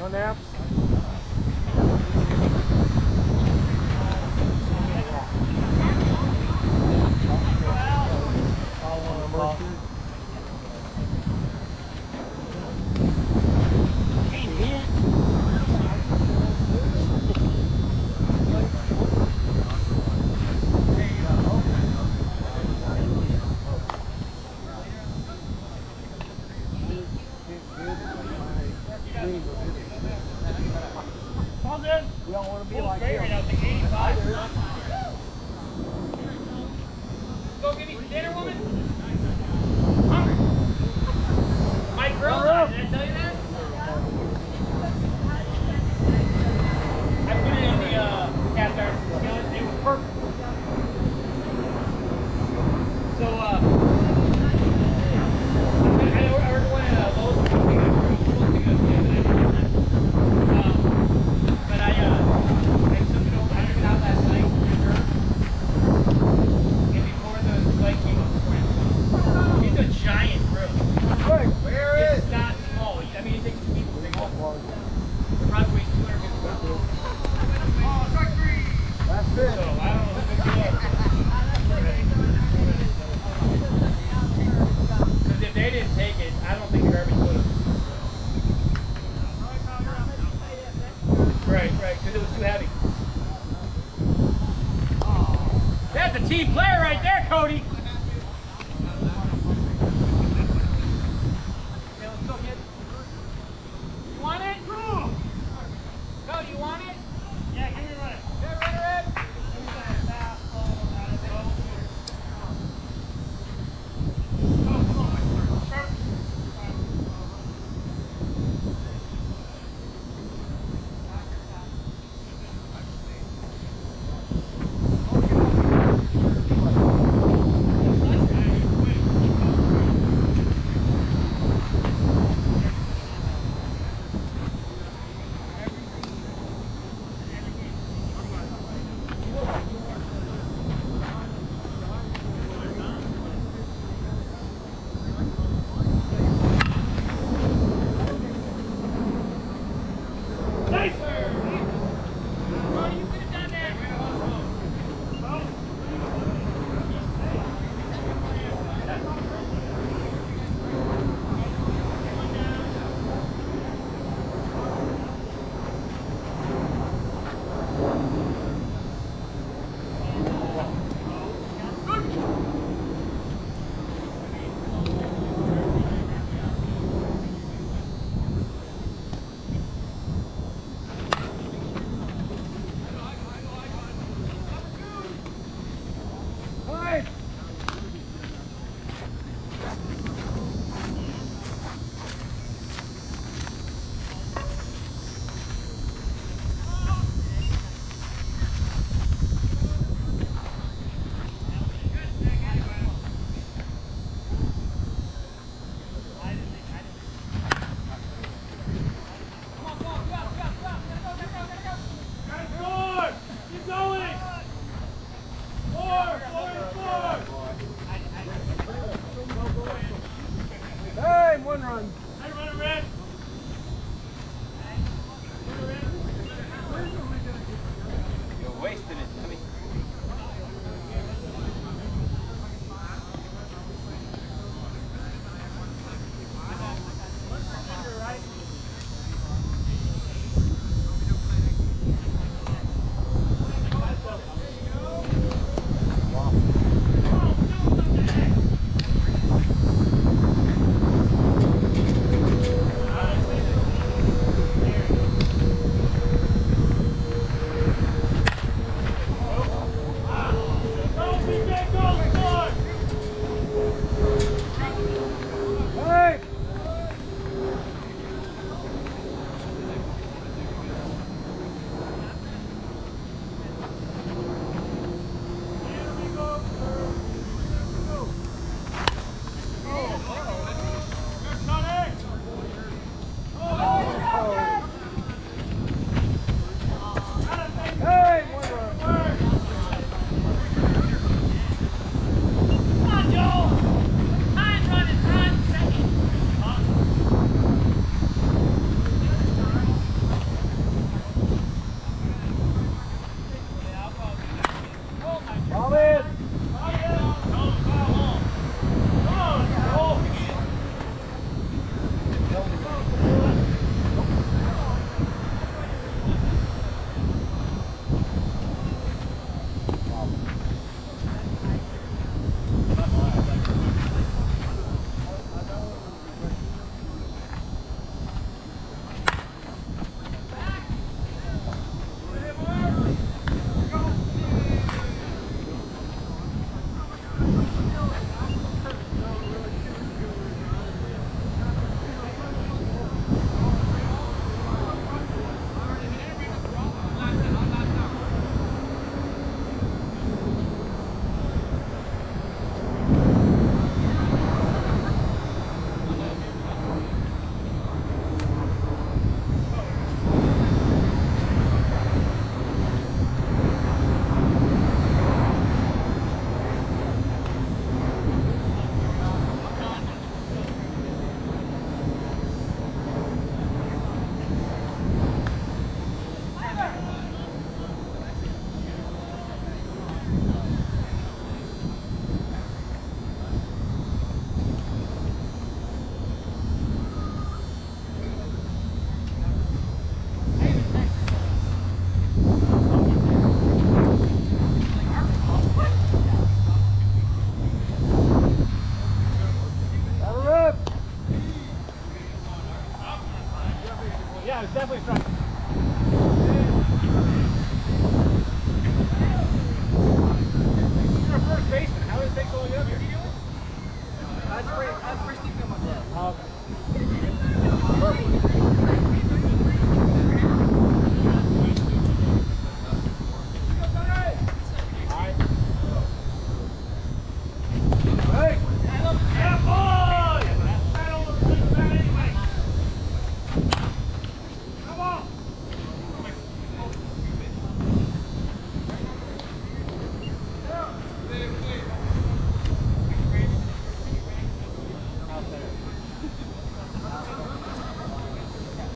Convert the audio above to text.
One out. We don't want to be like him. Go give me some dinner, woman. My grill died, did I tell you that? I put it in the cast iron skillet and it was perfect. So, I ordered one at Lowe's. But I took it over. I took it out last night for sure. And before the light came up, it's a giant grill. Where is? It's not small. I mean, it takes two people to pick it up. It probably weighs 250 pounds. That's So, it. I don't know who picked it up. Because if they didn't take it, I don't think the garbage would have. Right, because it was too heavy. That's a team player right there, Cody. Okay, let's go, kid. You want it? Cody, you want it? Yeah, give me a run. Get ready, Red. Hey, one run. Hey, run it, Red. You're wasting it, Timmy.